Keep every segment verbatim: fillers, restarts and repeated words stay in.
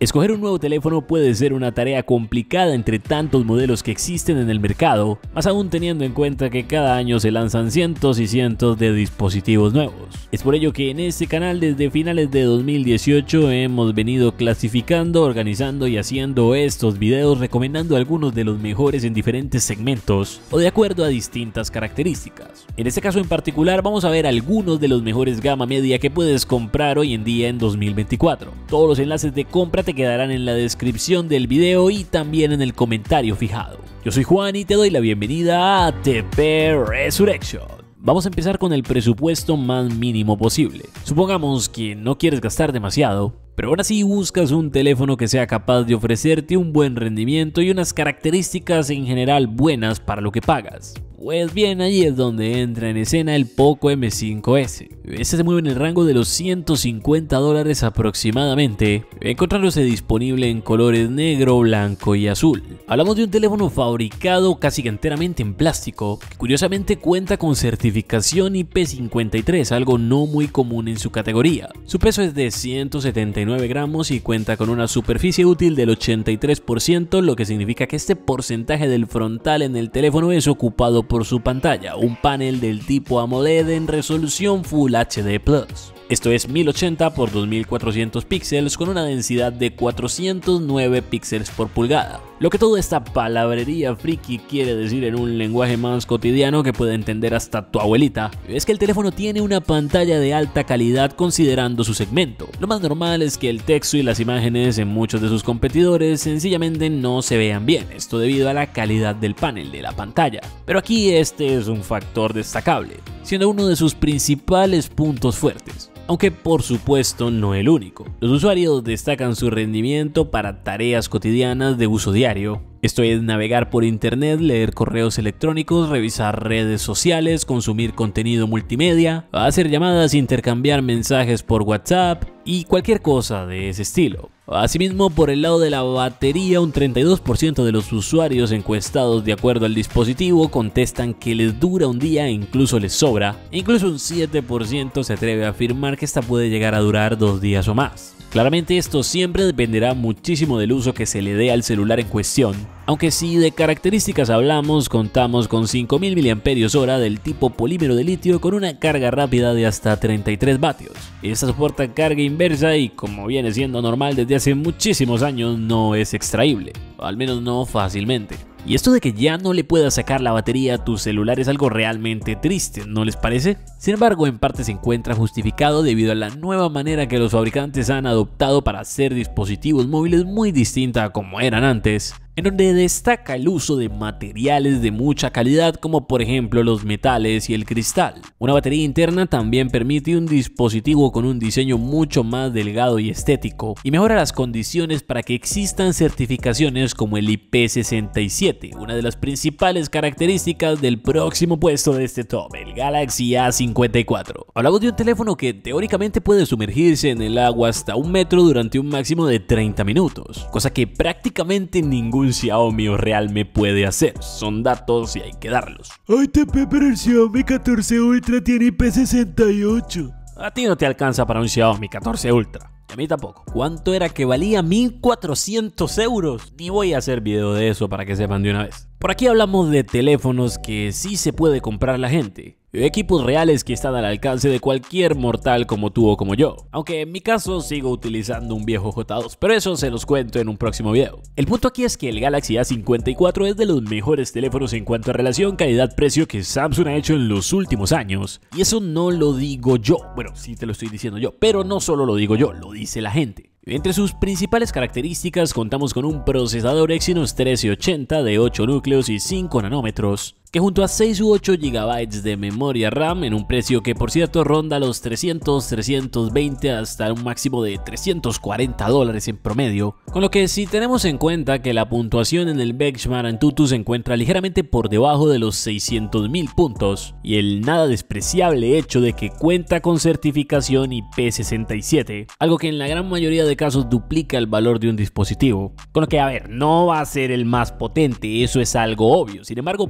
Escoger un nuevo teléfono puede ser una tarea complicada entre tantos modelos que existen en el mercado, más aún teniendo en cuenta que cada año se lanzan cientos y cientos de dispositivos nuevos. Es por ello que en este canal desde finales de dos mil dieciocho hemos venido clasificando, organizando y haciendo estos videos recomendando algunos de los mejores en diferentes segmentos o de acuerdo a distintas características. En este caso en particular vamos a ver algunos de los mejores gama media que puedes comprar hoy en día en dos mil veinticuatro. Todos los enlaces de compra te quedarán en la descripción del video y también en el comentario fijado. Yo soy Juan y te doy la bienvenida a T P Resurrection. Vamos a empezar con el presupuesto más mínimo posible. Supongamos que no quieres gastar demasiado, pero aún así buscas un teléfono que sea capaz de ofrecerte un buen rendimiento y unas características en general buenas para lo que pagas. Pues bien, ahí es donde entra en escena el Poco M cinco S. Este se mueve en el rango de los ciento cincuenta dólares aproximadamente, encontrándose disponible en colores negro, blanco y azul. Hablamos de un teléfono fabricado casi que enteramente en plástico, que curiosamente cuenta con certificación I P cincuenta y tres, algo no muy común en su categoría. Su peso es de ciento setenta y nueve gramos y cuenta con una superficie útil del ochenta y tres por ciento, lo que significa que este porcentaje del frontal en el teléfono es ocupado por su pantalla, un panel del tipo AMOLED en resolución Full H D plus. Esto es mil ochenta por dos mil cuatrocientos píxeles con una densidad de cuatrocientos nueve píxeles por pulgada. Lo que toda esta palabrería friki quiere decir en un lenguaje más cotidiano que puede entender hasta tu abuelita es que el teléfono tiene una pantalla de alta calidad considerando su segmento. Lo más normal es que el texto y las imágenes en muchos de sus competidores sencillamente no se vean bien, esto debido a la calidad del panel de la pantalla. Pero aquí este es un factor destacable, siendo uno de sus principales puntos fuertes. Aunque por supuesto no el único. Los usuarios destacan su rendimiento para tareas cotidianas de uso diario. Esto es navegar por internet, leer correos electrónicos, revisar redes sociales, consumir contenido multimedia, hacer llamadas, intercambiar mensajes por WhatsApp y cualquier cosa de ese estilo. Asimismo, por el lado de la batería, un treinta y dos por ciento de los usuarios encuestados de acuerdo al dispositivo contestan que les dura un día e incluso les sobra. Incluso un siete por ciento se atreve a afirmar que esta puede llegar a durar dos días o más. Claramente esto siempre dependerá muchísimo del uso que se le dé al celular en cuestión, aunque si de características hablamos, contamos con cinco mil miliamperios hora del tipo polímero de litio con una carga rápida de hasta treinta y tres vatios. Esta soporta carga inversa y, como viene siendo normal desde hace muchísimos años, no es extraíble, o al menos no fácilmente. Y esto de que ya no le puedas sacar la batería a tu celular es algo realmente triste, ¿no les parece? Sin embargo, en parte se encuentra justificado debido a la nueva manera que los fabricantes han adoptado para hacer dispositivos móviles muy distinta a como eran antes, en donde destaca el uso de materiales de mucha calidad como por ejemplo los metales y el cristal. Una batería interna también permite un dispositivo con un diseño mucho más delgado y estético y mejora las condiciones para que existan certificaciones como el I P sesenta y siete, una de las principales características del próximo puesto de este top, el Galaxy A cincuenta y cuatro. Hablamos de un teléfono que teóricamente puede sumergirse en el agua hasta un metro durante un máximo de treinta minutos, cosa que prácticamente ningún un Xiaomi o Realme puede hacer. Son datos y hay que darlos. Ay, T P, pero el Xiaomi catorce Ultra tiene I P sesenta y ocho. A ti no te alcanza para un Xiaomi catorce Ultra. A mí tampoco. ¿Cuánto era que valía? mil cuatrocientos euros. Ni voy a hacer video de eso para que sepan de una vez. Por aquí hablamos de teléfonos que sí se puede comprar la gente. Equipos reales que están al alcance de cualquier mortal como tú o como yo. Aunque en mi caso sigo utilizando un viejo J dos, pero eso se los cuento en un próximo video. El punto aquí es que el Galaxy A cincuenta y cuatro es de los mejores teléfonos en cuanto a relación calidad-precio que Samsung ha hecho en los últimos años. Y eso no lo digo yo, bueno, sí te lo estoy diciendo yo, pero no solo lo digo yo, lo dice la gente. Entre sus principales características contamos con un procesador Exynos trece ochenta de ocho núcleos y cinco nanómetros, que junto a seis u ocho gigabytes de memoria RAM en un precio que por cierto ronda los trescientos, trescientos veinte hasta un máximo de trescientos cuarenta dólares en promedio, con lo que si tenemos en cuenta que la puntuación en el Benchmark Antutu se encuentra ligeramente por debajo de los seiscientos mil puntos y el nada despreciable hecho de que cuenta con certificación I P sesenta y siete, algo que en la gran mayoría de casos duplica el valor de un dispositivo, con lo que a ver, no va a ser el más potente, eso es algo obvio, sin embargo potencia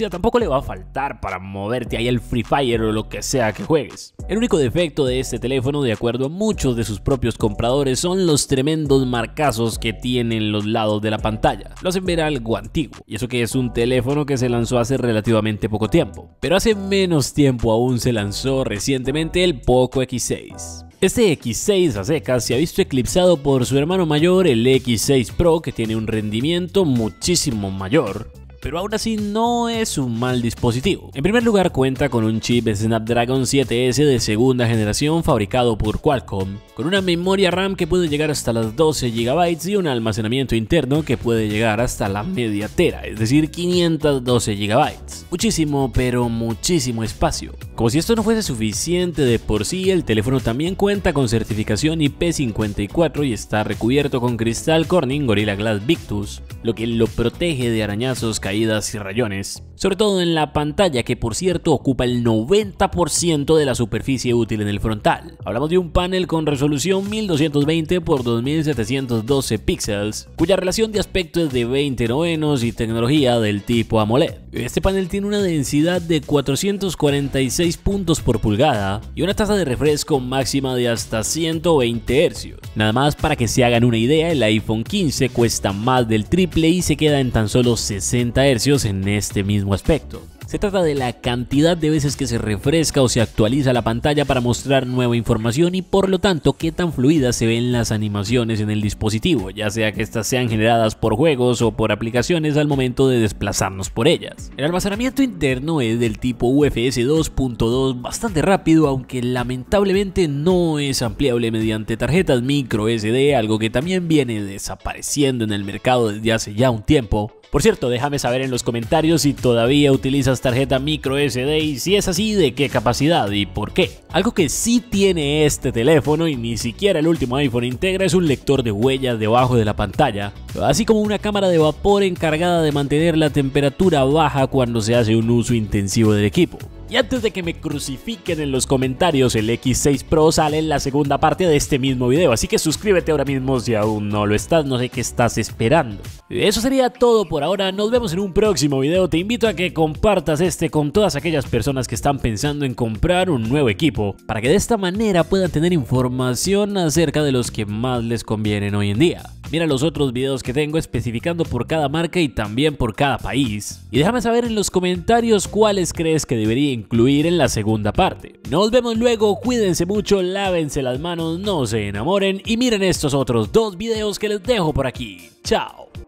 potencia tampoco le va a faltar para moverte ahí al Free Fire o lo que sea que juegues. El único defecto de este teléfono, de acuerdo a muchos de sus propios compradores, son los tremendos marcazos que tienen los lados de la pantalla. Lo hacen ver algo antiguo, y eso que es un teléfono que se lanzó hace relativamente poco tiempo. Pero hace menos tiempo aún se lanzó recientemente el Poco equis seis. Este equis seis a secas se ha visto eclipsado por su hermano mayor, el equis seis Pro, que tiene un rendimiento muchísimo mayor, pero aún así no es un mal dispositivo. En primer lugar, cuenta con un chip Snapdragon siete ese de segunda generación fabricado por Qualcomm, con una memoria RAM que puede llegar hasta las doce gigabytes y un almacenamiento interno que puede llegar hasta la media tera, es decir, quinientos doce gigabytes. Muchísimo, pero muchísimo espacio. Como si esto no fuese suficiente de por sí, el teléfono también cuenta con certificación I P cincuenta y cuatro y está recubierto con cristal Corning Gorilla Glass Victus, lo que lo protege de arañazos, caídas y rayones, sobre todo en la pantalla, que por cierto ocupa el noventa por ciento de la superficie útil en el frontal. Hablamos de un panel con resolución mil doscientos veinte por dos mil setecientos doce píxeles, cuya relación de aspecto es de veinte novenos y tecnología del tipo AMOLED. Este panel tiene una densidad de cuatrocientos cuarenta y seis puntos por pulgada y una tasa de refresco máxima de hasta ciento veinte hercios. Nada más para que se hagan una idea, el iPhone quince cuesta más del triple y se queda en tan solo sesenta hercios en este mismo aspecto. Se trata de la cantidad de veces que se refresca o se actualiza la pantalla para mostrar nueva información y por lo tanto qué tan fluidas se ven las animaciones en el dispositivo, ya sea que estas sean generadas por juegos o por aplicaciones al momento de desplazarnos por ellas. El almacenamiento interno es del tipo U F S dos punto dos, bastante rápido, aunque lamentablemente no es ampliable mediante tarjetas micro S D, algo que también viene desapareciendo en el mercado desde hace ya un tiempo. Por cierto, déjame saber en los comentarios si todavía utilizas tarjeta micro S D y si es así, de qué capacidad y por qué. Algo que sí tiene este teléfono y ni siquiera el último iPhone integra es un lector de huellas debajo de la pantalla, así como una cámara de vapor encargada de mantener la temperatura baja cuando se hace un uso intensivo del equipo. Y antes de que me crucifiquen en los comentarios, el equis seis Pro sale en la segunda parte de este mismo video, así que suscríbete ahora mismo si aún no lo estás, no sé qué estás esperando. Eso sería todo por ahora, nos vemos en un próximo video. Te invito a que compartas este con todas aquellas personas que están pensando en comprar un nuevo equipo, para que de esta manera puedan tener información acerca de los que más les convienen hoy en día. Mira los otros videos que tengo especificando por cada marca y también por cada país. Y déjame saber en los comentarios cuáles crees que debería incluir en la segunda parte. Nos vemos luego, cuídense mucho, lávense las manos, no se enamoren y miren estos otros dos videos que les dejo por aquí. Chao.